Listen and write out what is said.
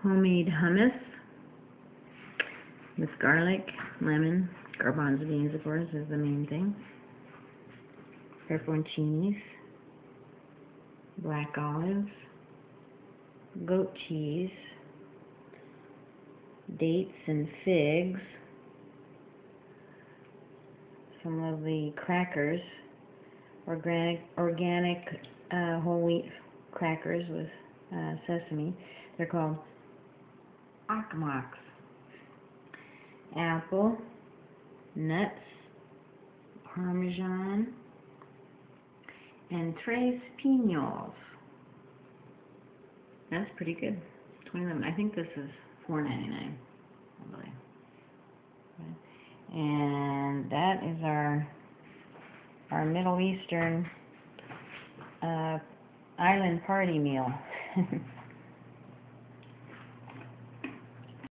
homemade hummus with garlic, lemon, garbanzo beans, of course, is the main thing. Pepperoncinis, black olives, goat cheese, dates and figs, some lovely crackers, organic whole wheat crackers with sesame. They're called akmaks. Apple, nuts, Parmesan, and tres pinos. That's pretty good. $27. I think this is $4.99. I believe. Okay. And that is our Middle Eastern island party meal.